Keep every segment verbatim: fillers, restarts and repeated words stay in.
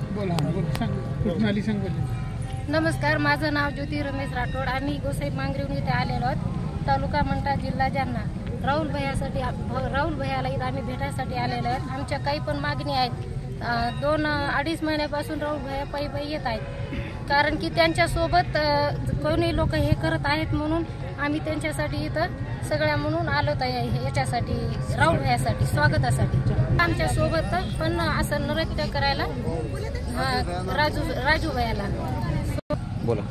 बोला बोला सांग कुठून आली सांग बोल। नमस्कार, माझं नाव ज्योती रमेश राठोड। आम्ही गोसाई मांगरीहून इथे आलेलो आहोत, तालुका मंठा, जिल्हा जालना। राहुल भैयासाठी राहुल भैयाला इथं आम्ही भेटायसाठी आलेलो आहोत। आमच्या काही पण मागणी आहेत। दोन अडीच महिन्यापासून राहुल भैया पायी पायी येत आहेत, कारण की त्यांच्यासोबत कोणी लोक हे करत आहेत म्हणून आम्ही त्यांच्यासाठी इथं सगळ्या म्हणून आलो आहे, याच्यासाठी राहुल भैयासाठी स्वागतासाठी। आमच्या सोबत पण असं नृत्य करायला राजू राजू भैयाला बोला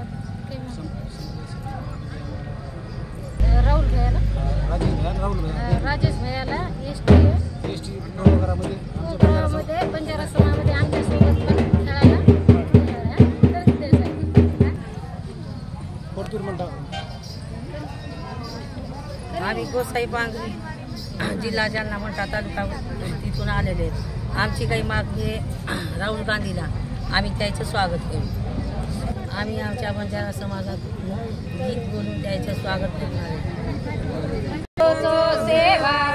राहुल भैयाला राजेश भैयाला एस टी एस टी मध्ये बंजारा समाजामध्ये आमच्या सोबत पण खेळायला आम्ही गोसाई मांगरी, जिल्हा जालना, मंठा तालुका तिथून आलेले आहेत। आमची काही मागणी आहे राहुल गांधीला, आम्ही त्याचं स्वागत करू। आम्ही आमच्या बंजारा समाजात गीत बोलून त्याचं स्वागत करणार आहे।